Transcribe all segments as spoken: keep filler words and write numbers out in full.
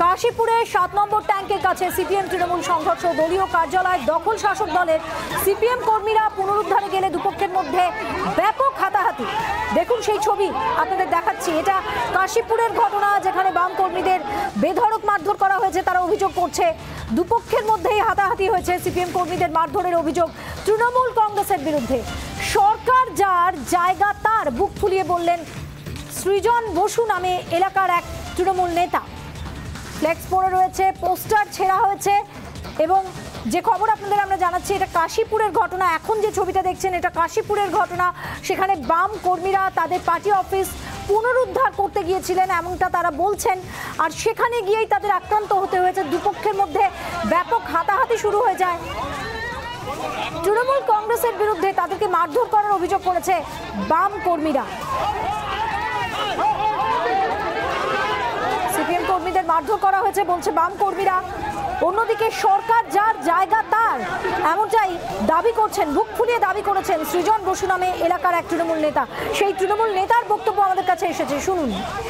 কাশীপুরে সাত নম্বর ট্যাঙ্কের কাছে সিপিএম তৃণমূল সংঘর্ষ, দলীয় কার্যালয় দখল শাসক দলের। সিপিএম কর্মীরা পুনরুদ্ধারে গেলে দুপক্ষের মধ্যে ব্যাপক হাতাহাতি। দেখুন সেই ছবি আপনাদের দেখাচ্ছি। এটা কাশীপুরের ঘটনা, যেখানে বাম কর্মীদের বেধড়ক মারধর করা হয়েছে। তারা অভিযোগ করছে দুপক্ষের মধ্যেই হাতাহাতি হয়েছে। সিপিএম কর্মীদের মারধরের অভিযোগ তৃণমূল কংগ্রেসের বিরুদ্ধে। সরকার যার জায়গা তার, বুক ফুলিয়ে বললেন সৃজন বসু নামে এলাকার এক তৃণমূল নেতা। ফ্লেক্স পড়ে রয়েছে, পোস্টার ছেঁড়া হয়েছে। এবং যে খবর আপনাদের আমরা জানাচ্ছি, এটা কাশীপুরের ঘটনা। এখন যে ছবিটা দেখছেন এটা কাশীপুরের ঘটনা। সেখানে বাম কর্মীরা তাদের পার্টি অফিস পুনরুদ্ধার করতে গিয়েছিলেন, এমনটা তারা বলছেন। আর সেখানে গিয়েই তাদের আক্রান্ত হতে হয়েছে। দুপক্ষের মধ্যে ব্যাপক হাতাহাতি শুরু হয়ে যায়। তৃণমূল কংগ্রেসের বিরুদ্ধে তাদেরকে মারধর করার অভিযোগ করেছে বাম কর্মীরা। সিপিএম কর্মীদের মারধর করা হয়েছে বলছে বাম কর্মীরা। অন্যদিকে সরকার যার জায়গা তার, এমনটাই দাবি করছেন, বুক ফুলিয়ে দাবি করেছেন সৃজন বসু নামে এলাকার এক তৃণমূল নেতা। সেই তৃণমূল নেতার বক্তব্য আমাদের কাছে এসেছে, শুনুন।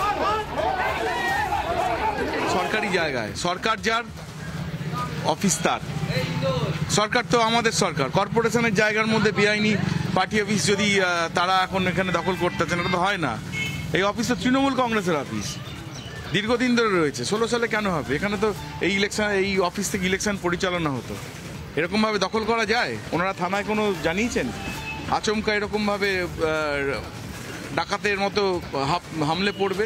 সরকারি জায়গায় সরকার যার, অফিস তার। সরকার তো আমাদের সরকার। কর্পোরেশনের জায়গার মধ্যে বেআইনি পার্টি অফিস যদি তারা এখন এখানে দখল করতেছেন, এটা তো হয় না। এই অফিস তো তৃণমূল কংগ্রেসের অফিস, দীর্ঘদিন ধরে রয়েছে। ষোলো সালে কেন হবে? এখানে তো এই ইলেকশন, এই অফিস থেকে ইলেকশন পরিচালনা হতো। এরকমভাবে দখল করা যায়? ওনারা থানায় কোনো জানিয়েছেন? আচমকা এরকমভাবে ডাকাতের মতো হামলে পড়বে?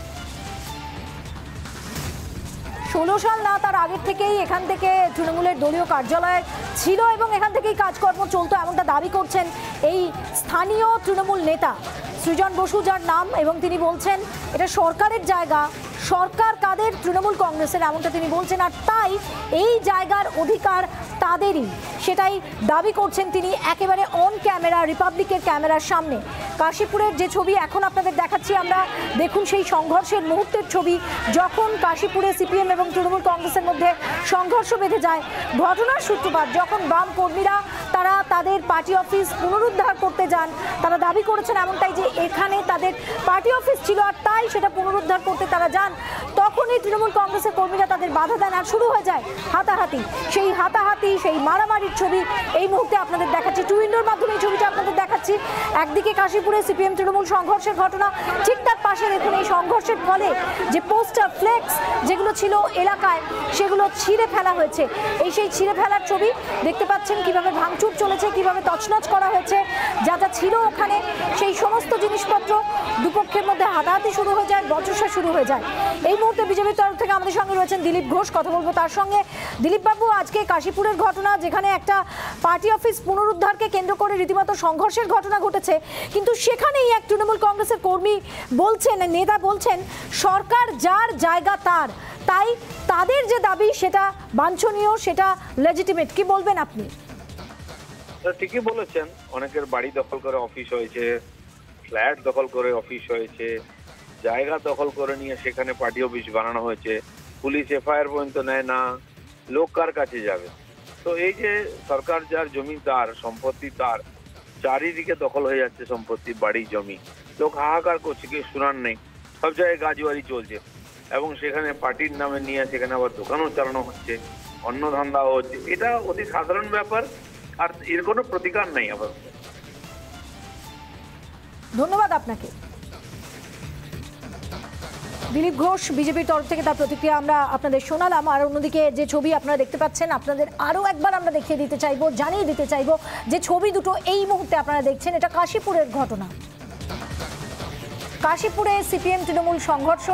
ষোলো সাল না, তার আগের থেকেই এখান থেকে তৃণমূলের দলীয় কার্যালয় ছিল এবং এখান থেকেই কাজকর্ম চলতো, এমনটা দাবি করছেন এই স্থানীয় তৃণমূল নেতা সৃজন বসু, যার নাম। এবং তিনি বলছেন এটা সরকারের জায়গা, সরকার কাদের? তৃণমূল কংগ্রেসের, এমনটা তিনি বলছেন। আর তাই এই জায়গার অধিকার তাদেরই, সেটাই দাবি করছেন তিনি একেবারে অন ক্যামেরা, রিপাবলিকের ক্যামেরার সামনে। কাশীপুরের যে ছবি এখন আপনাদের দেখাচ্ছি আমরা, দেখুন সেই সংঘর্ষের মুহূর্তের ছবি, যখন কাশীপুরে সিপিএম এবং তৃণমূল কংগ্রেসের মধ্যে সংঘর্ষ বেঁধে যায়। ঘটনার সূত্রপাত যখন বাম কর্মীরা তারা তাদের পার্টি অফিস পুনরুদ্ধার করতে যান। তারা দাবি করেছেন এমনটাই যে এখানে তাদের পার্টি অফিস ছিল, আর তাই সেটা পুনরুদ্ধার করতে তারা যান। তখনই তৃণমূল কংগ্রেসের কর্মীরা তাদের বাধা দেন, আর শুরু হয়ে যায় হাতাহাতি। সেই হাতাহাতি, সেই মারামারির ছবি এই মুহূর্তে আপনাদের দেখাচ্ছি। টু উইন্ডোর মাধ্যমে এই ছবিটা আপনাদের দেখাচ্ছি। একদিকে কাশীপুরে সিপিএম তৃণমূল সংঘর্ষের ঘটনা, ঠিক তার পাশে দেখুন এই সংঘর্ষের ফলে যে পোস্টার, ফ্লেক্স যেগুলো ছিল এলাকায়, সেগুলো ছিঁড়ে ফেলা হয়েছে। এই সেই ছিঁড়ে ফেলার ছবি দেখতে পাচ্ছেন, কিভাবে ভাঙচুর চলেছে, কিভাবে তছনছ করা হয়েছে যা যা ছিল ওখানে, সেই সমস্ত জিনিসপত্র। দুপক্ষের মধ্যে হাতাহাতি শুরু হয়ে যায়, বচসা শুরু হয়ে যায়। এই মুহূর্তে বিজেপির তরফ থেকে আমাদের সঙ্গে রয়েছেন দিলীপ ঘোষ, কথা বলবো তার সঙ্গে। দিলীপ বাবু, আজকে কাশীপুরের ঘটনা, যেখানে একটা পার্টি অফিস পুনরুদ্ধারকে কেন্দ্র করে রীতিমতো সংঘর্ষের ঘটনা ঘটেছে, কিন্তু সেখানেই এক তৃণমূল কংগ্রেসের কর্মী বলছেন, নেতা বলছেন সরকার যার জায়গা তার, তাই তাদের যে দাবি সেটা বাঞ্ছনীয়, সেটা লেজিটিমেট। কি বলবেন আপনি? ঠিকই বলেছেন, অনেকের বাড়ি দখল করে অফিস হয়েছে, ফ্ল্যাট দখল করে অফিস হয়েছে, জায়গা দখল করে নিয়ে সেখানে পার্টি অফিস বানানো হয়েছে। পুলিশ এফআইআর পর্যন্ত নেয় না, লোক কার কাছে যাবে? তো এই যে সরকার যার জমি তার, সম্পত্তি তার, চারিদিকে দখল হয়ে যাচ্ছে সম্পত্তি, বাড়ি, জমি। লোক হাহাকার করছে, কেউ শোনার নেই। সব জায়গায় গাছবাড়ি চলছে এবং সেখানে পার্টির নামে নিয়ে সেখানে আবার দোকানও চালানো হচ্ছে, অন্য ধান্দাও হচ্ছে। এটা অতি সাধারণ ব্যাপার, আর এর কোনো প্রতিকার নেই। আবার ধন্যবাদ আপনাকে দিলীপ ঘোষ, বিজেপির তরফ থেকে তার প্রতিক্রিয়া আমরা আপনাদের শোনালাম। আর অন্যদিকে যে ছবি আপনারা দেখতে পাচ্ছেন, আপনাদের আরও একবার আমরা দেখিয়ে দিতে চাইবো, জানিয়ে দিতে চাইবো যে ছবি দুটো এই মুহূর্তে আপনারা দেখছেন, এটা কাশীপুরের ঘটনা। কাশীপুরে সিপিএম তৃণমূল সংঘর্ষ।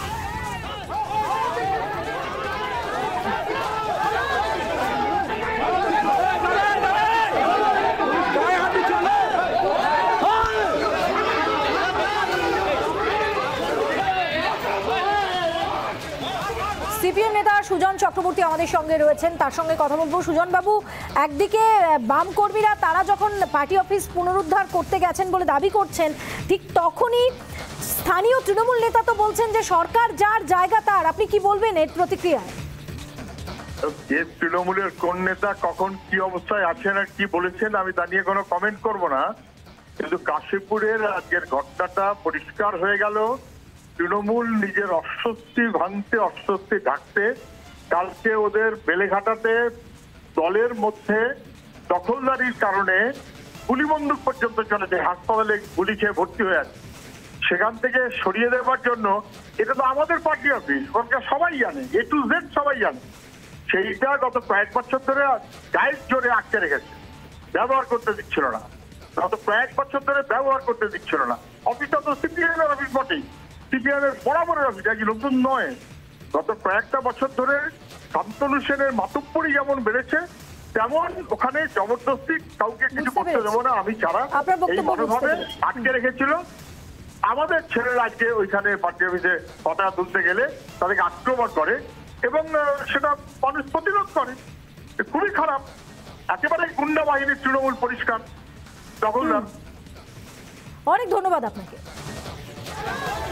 সিপিএম নেতা সুজন চক্রবর্তী আমাদের সঙ্গে রয়েছেন, তার সঙ্গে কথা বলবো। সুজন বাবু, একদিকে বাম কর্মীরা তারা যখন পার্টি অফিস পুনরুদ্ধার করতে গেছেন বলে দাবি করছেন, ঠিক তখনই স্থানীয় তৃণমূল নেতা তো বলছেন যে সরকার যার জায়গা তার। আপনি কি বলবেন এর প্রতিক্রিয়ায়? যে তৃণমূলের কোন নেতা কখন কি অবস্থায় আছেন আর কি বলেছেন আমি তা নিয়ে কোনো কমেন্ট করব না, কিন্তু কাশীপুরের আজকের ঘটনাটা পরিষ্কার হয়ে গেল তৃণমূল নিজের অস্বস্তি ভাঙতে অস্বস্তি ঢাকতে কালকে ওদের বেলেঘাটাতে দলের মধ্যে দখলদারির কারণে গুলি বন্দুক পর্যন্ত চলেছে, হাসপাতালে গুলি খেয়ে ভর্তি হয়ে আছে। সেখান থেকে সরিয়ে দেওয়ার জন্য, এটা তো আমাদের পার্টি অফিস, ওটা সবাই জানে, এ টু জেড সবাই জানে, সেইটা গত কয়েক বছর ধরে গায়ের জোরে আটকে রেখেছে, ব্যবহার করতে দিচ্ছিল না। গত কয়েক বছর ধরে ব্যবহার করতে দিচ্ছিল না। অফিসটা তো সিপিএম এর অফিস বটেই, সিপিএম এর বরাবরের অফিস, কি নতুন নয়। গত কয়েকটা বছর ধরে শান্তনু সেনের মাতব্বরি যেমন বেড়েছে, তেমন ওখানে জবরদস্তি কাউকে কিছু বুঝতে করতে দেবো না আমি ছাড়া আপনার এই বক্তব্য বুঝতে মনোভাবে পেরেছি। আটকে রেখেছিল। আমাদের ছেলেরা আজকে ওইখানে পার্টি অফিসে পতাকা তুলতে গেলে তাদেরকে আক্রমণ করে এবং আহ, সেটা মানুষ প্রতিরোধ করে। এ খুবই খারাপ, একেবারে গুন্ডা বাহিনীর তৃণমূল পরিষ্কার দখলদার। অনেক ধন্যবাদ আপনাকে।